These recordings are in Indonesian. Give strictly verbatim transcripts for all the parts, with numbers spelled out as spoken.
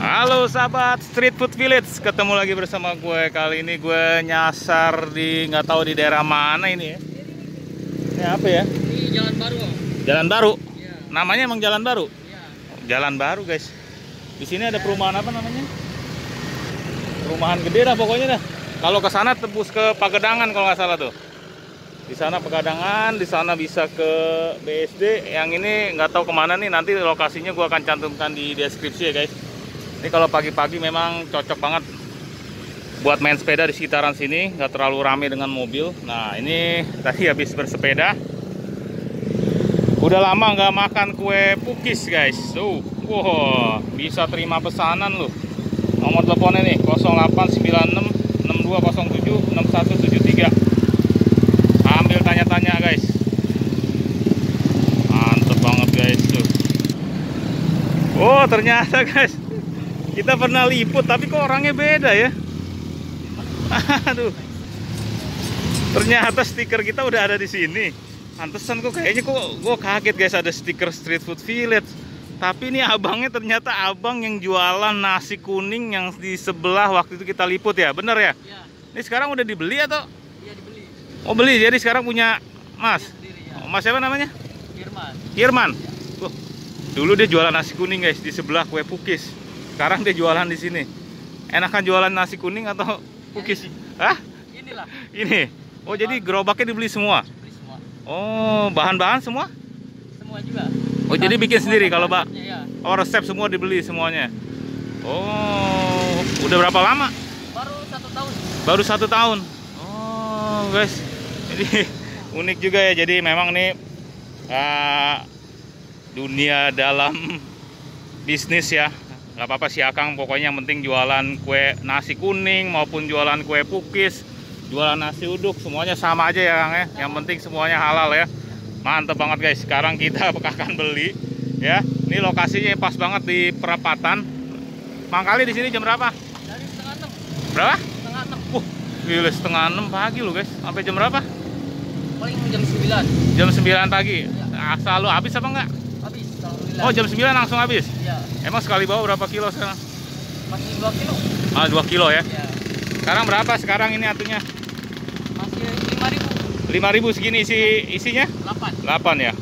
Halo sahabat Street Food Village, ketemu lagi bersama gue. Kali ini gue nyasar di nggak tahu di daerah mana ini ya. Ini apa ya? Ini jalan baru. Jalan baru. Ya. Namanya emang jalan baru. Ya. Jalan baru guys. Di sini ada perumahan apa namanya? Perumahan gede dah pokoknya dah. Kalau ke sana tembus ke Pagedangan kalau nggak salah tuh. Di sana Pegadangan, di sana bisa ke B S D. Yang ini nggak tahu kemana nih. Nanti lokasinya gue akan cantumkan di deskripsi ya guys. Ini kalau pagi-pagi memang cocok banget buat main sepeda di sekitaran sini, nggak terlalu ramai dengan mobil. Nah ini tadi habis bersepeda, udah lama nggak makan kue pukis guys. Tuh, wow, bisa terima pesanan loh. Nomor teleponnya nih nol delapan sembilan enam enam dua nol tujuh enam satu tujuh tiga. Ambil tanya-tanya guys. Mantep banget guys tuh. Oh ternyata guys, kita pernah liput, tapi kok orangnya beda ya. Aduh. Ternyata stiker kita udah ada di sini. Pantesan kok kayaknya kok gue kaget guys ada stiker Street Food Village. Tapi ini abangnya ternyata abang yang jualan nasi kuning yang di sebelah waktu itu kita liput ya. Bener ya? Ya. Ini sekarang udah dibeli atau? Iya dibeli. Oh beli, jadi sekarang punya Mas. Sendiri, ya. Oh, Mas siapa namanya? Firman. Firman. Tuh. Dulu dia jualan nasi kuning guys di sebelah kue pukis. Sekarang dia jualan di sini. Enakan jualan nasi kuning atau pukis? Hah? Inilah. Ini. Oh, jadi gerobaknya dibeli semua. Beli semua. Oh, bahan-bahan semua? Semua juga. Oh, jadi bikin sendiri kalau Mbak. Ya. Oh, resep semua dibeli semuanya. Oh, udah berapa lama? Baru satu tahun. Baru satu tahun. Oh, guys. Jadi unik juga ya. Jadi memang nih uh, dunia dalam bisnis ya. Gak apa-apa sih Akang, pokoknya yang penting jualan kue nasi kuning maupun jualan kue pukis, jualan nasi uduk, semuanya sama aja ya Kang ya. Yang penting semuanya halal ya. Mantep banget guys. Sekarang kita akan beli ya. Ini lokasinya pas banget di perapatan. Mangkali di sini jam berapa? Dari setengah enam. Berapa? Setengah enam. Uh, gila setengah enam pagi loh guys. Sampai jam berapa? Paling jam sembilan. Jam sembilan pagi. Ya. Selalu habis apa enggak? Habis. Alhamdulillah. Oh jam sembilan langsung habis? Ya. Emang sekali bawa berapa kilo sekarang? Masih dua kilo. Ah dua kilo ya? Ya. Sekarang berapa sekarang ini atunya? Masih lima ribu. lima ribu segini isi isinya? Delapan. delapan ya?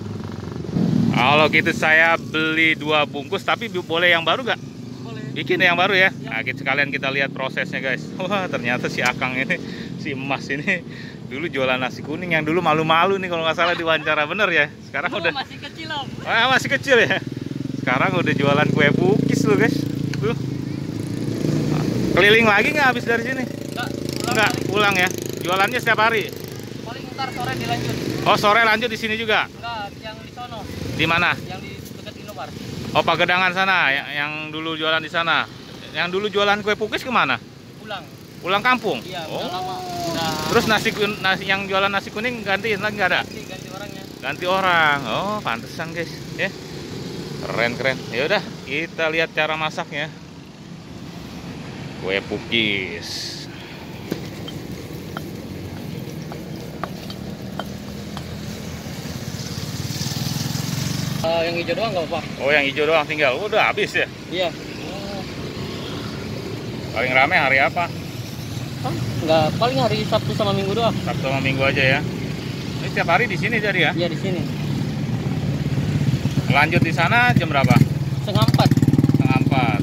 Kalau gitu saya beli dua bungkus, tapi boleh yang baru gak? Boleh. Bikin yang baru ya? Ya. Nah kita sekalian kita lihat prosesnya guys. Wah ternyata si Akang ini, si Emas ini dulu jualan nasi kuning yang dulu malu-malu nih kalau nggak salah diwawancara, bener ya? Sekarang Dulu udah masih kecil om. ah, masih kecil ya? Sekarang udah jualan kue pukis loh guys. Tuh. Keliling lagi nggak habis dari sini? Enggak. Pulang Enggak, paling, pulang ya. Jualannya setiap hari. paling ntar sore dilanjut. Oh, sore lanjut di sini juga. Enggak, yang di sono. Di mana? Yang di dekat Indomaret. Oh, Pagedangan sana, yang, yang dulu jualan di sana. Yang dulu jualan kue pukis kemana? Pulang. Pulang kampung. Iya, Oh. udah lama. Udah. Terus nasi, kun- nasi yang jualan nasi kuning gantiin lagi nggak ada? ganti, ganti orangnya. Ganti orang. Oh, pantesan guys, ya. Keren keren. Ya udah, kita lihat cara masaknya. Kue pukis. Uh, yang hijau doang nggak apa-apa? Oh, yang hijau doang tinggal. Udah habis ya. Iya. Paling rame hari apa? Hah? Nggak, paling hari Sabtu sama Minggu doang. Sabtu sama Minggu aja ya. Ini setiap hari di sini jadi ya. Iya di sini. Lanjut di sana jam berapa? Setengah empat. Setengah empat.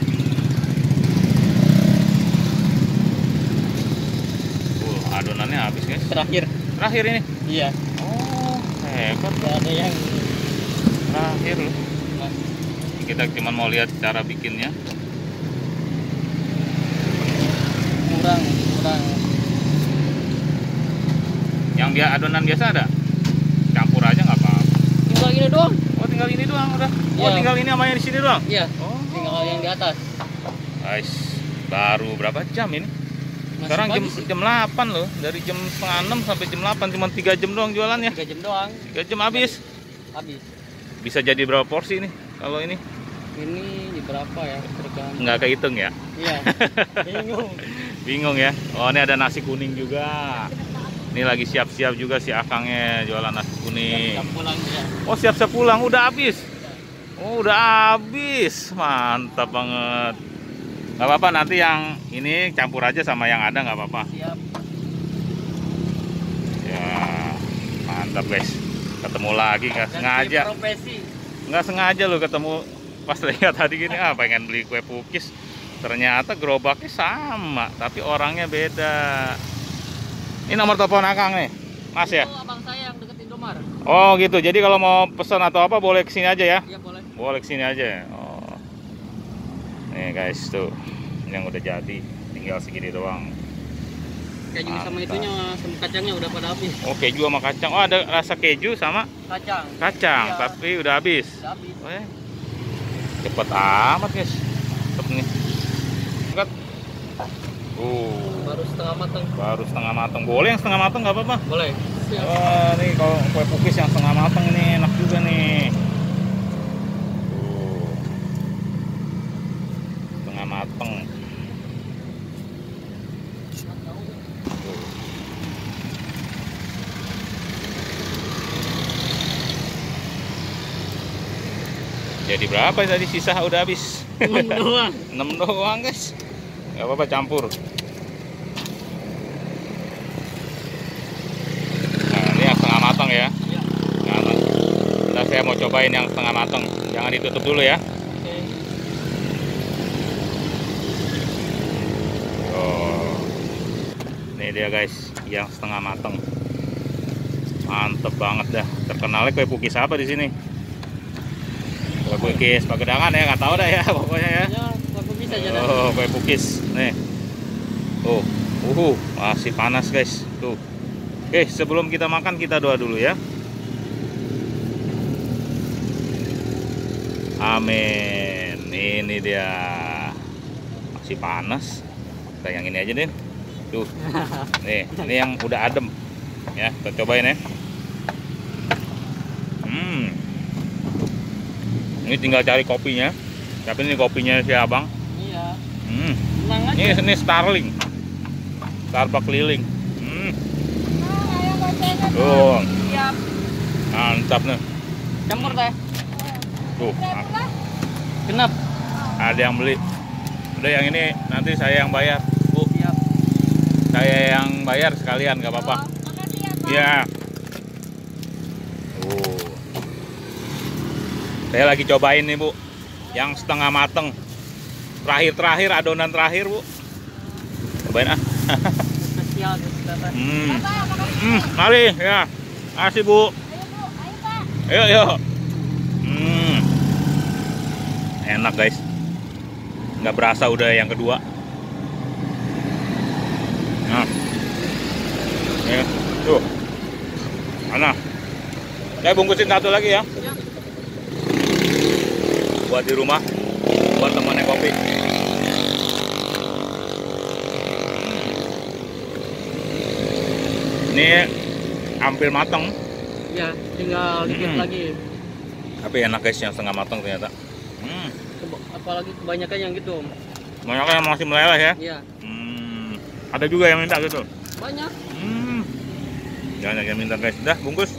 Uh, adonannya habis guys. Terakhir. Terakhir ini. Iya. Oh, hebat. Nggak ada yang Terakhir loh. Mas. Kita cuma mau lihat cara bikinnya. kurang kurang. Yang biasa adonan biasa ada? Campur aja nggak apa-apa. Tinggal gini doang. Oh, tinggal ini doang udah. Oh, Iya. tinggal ini sama yang di sini doang. Iya. Oh. Tinggal yang di atas. Guys, baru berapa jam ini? Masih Sekarang jam pagi sih. jam delapan loh. Dari jam setengah enam sampai jam delapan, cuma tiga jam doang jualannya. Tiga jam doang. tiga jam habis. Habis. Bisa jadi berapa porsi nih kalau ini? Ini di berapa ya? Tergantung. Nggak kehitung ya? Iya. Bingung. Bingung ya. Oh, ini ada nasi kuning juga. Ini lagi siap-siap juga si Akangnya jualan nasi kuning. Siap pulang dia. Oh, siap-siap pulang udah habis. Oh, udah habis. Mantap banget. Gak apa-apa, nanti yang ini campur aja sama yang ada, nggak apa-apa. Siap. Ya, mantap guys. Ketemu lagi nggak sengaja. Profesi. Nggak sengaja lo ketemu pas lihat tadi gini, ah pengen beli kue pukis. Ternyata gerobaknya sama, tapi orangnya beda. Ini nomor telepon Akang nih, Mas ya? Itu abang saya yang deket Indomaret. Oh gitu, jadi kalau mau pesan atau apa boleh kesini aja ya? Iya boleh. Boleh kesini aja. Oh. Nih guys, tuh yang udah jadi, tinggal segini doang. Keju sama Mantap. itunya, sama kacangnya udah pada habis. Oh, keju sama kacang. Oh, ada rasa keju sama Kacang. kacang, Iya. tapi udah habis. Udah habis. Oh, ya. Cepet amat guys. Cepet nih. Angkat. Uh, Baru setengah matang. baru setengah matang. Boleh yang setengah matang nggak apa-apa. Boleh. Siap. Wah, nih kalau kue pukis yang setengah matang ini enak juga nih. Tuh. Setengah matang. Tuh. Jadi berapa tadi sisa udah habis? Enam doang. enam doang guys. Gak apa-apa, campur. Nah, ini yang setengah matang ya. Iya. Nah, nah, saya mau cobain yang setengah matang. Jangan ditutup dulu ya. Oke. Oh. Ini dia guys, yang setengah matang. Mantep banget dah. Terkenalnya kue pukis apa di sini? Kue pukis Pagedangan ya, nggak tahu dah ya pokoknya ya. Ya, aku bisa aja dah. Oh, kue pukis. Nih. Tuh, uhu, masih panas guys. Tuh. Oke, sebelum kita makan kita doa dulu ya. Amin. Ini dia. Masih panas. Kita yang ini aja deh. Tuh. Nih, ini yang udah adem. Ya, kita cobain ya. Hmm. Ini tinggal cari kopinya. Tapi ini kopinya si Abang. Iya. Hmm. Tenang aja. Ini ini Starling. Starbucks keliling. Hmm. Tuh, Siap. mantap nih. Campur teh. Tuh, mantap. Genap. Ada yang beli. Udah yang ini nanti saya yang bayar, Bu. Siap. Saya yang bayar sekalian, nggak apa-apa. Iya. Tuh. Saya lagi cobain nih, Bu. Yang setengah mateng. Terakhir-terakhir adonan terakhir, Bu. Cobain ah. Spesial kita. Hmm. Hmm, mari ya. Kasih, Bu. Ayo, ayo. Hmm. Enak, guys. Nggak berasa udah yang kedua. Nah. Ya, tuh. Mana? Saya bungkusin satu lagi ya. Siap. Buat di rumah. Buat temannya kopi. Ini hampir matang. Ya, tinggal dikit Hmm. lagi. Tapi enak guys, yang setengah matang ternyata. Hmm. Keba- Apalagi kebanyakan yang gitu. Banyak yang masih meleleh ya. Iya. Hmm. Ada juga yang minta gitu. Banyak. Hmm. Banyak yang minta guys. Dah bungkus.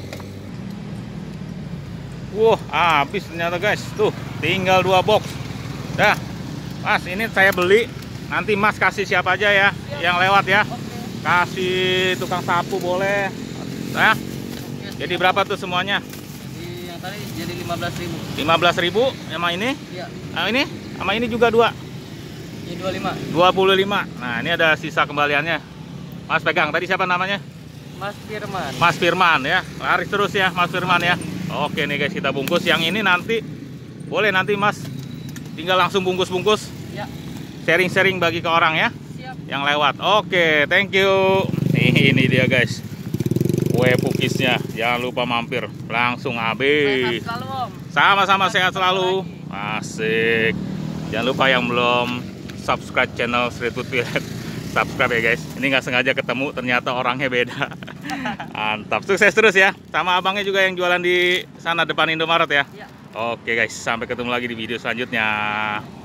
Wah, habis ternyata guys. Tuh, tinggal dua box. Dah. Mas, ini saya beli. Nanti Mas kasih siapa aja ya yang lewat ya. Oke. Kasih tukang sapu boleh. Nah, jadi berapa tuh semuanya? Di yang tadi jadi lima belas ribu. lima belas ribu sama ini? Iya. Nah, ini sama ini juga dua. Ini dua puluh lima. dua puluh lima. Nah, ini ada sisa kembaliannya. Mas pegang. Tadi siapa namanya? Mas Firman. Mas Firman ya. Laris terus ya Mas Firman ya. Oke nih guys, kita bungkus. Yang ini nanti boleh nanti Mas tinggal langsung bungkus-bungkus. Ya. Sharing-sharing bagi ke orang ya Siap. yang lewat. Oke, thank you. Nih, ini dia guys. Kue pukisnya. Jangan lupa mampir. Langsung habis. Sehat selalu, Om. Sama-sama sehat Sampai selalu. lagi. Asik. Jangan lupa yang belum subscribe channel Street Food Village, subscribe ya guys. Ini nggak sengaja ketemu, ternyata orangnya beda. Mantap. Sukses terus ya. Sama abangnya juga yang jualan di sana depan Indomaret ya. Iya. Oke guys, sampai ketemu lagi di video selanjutnya.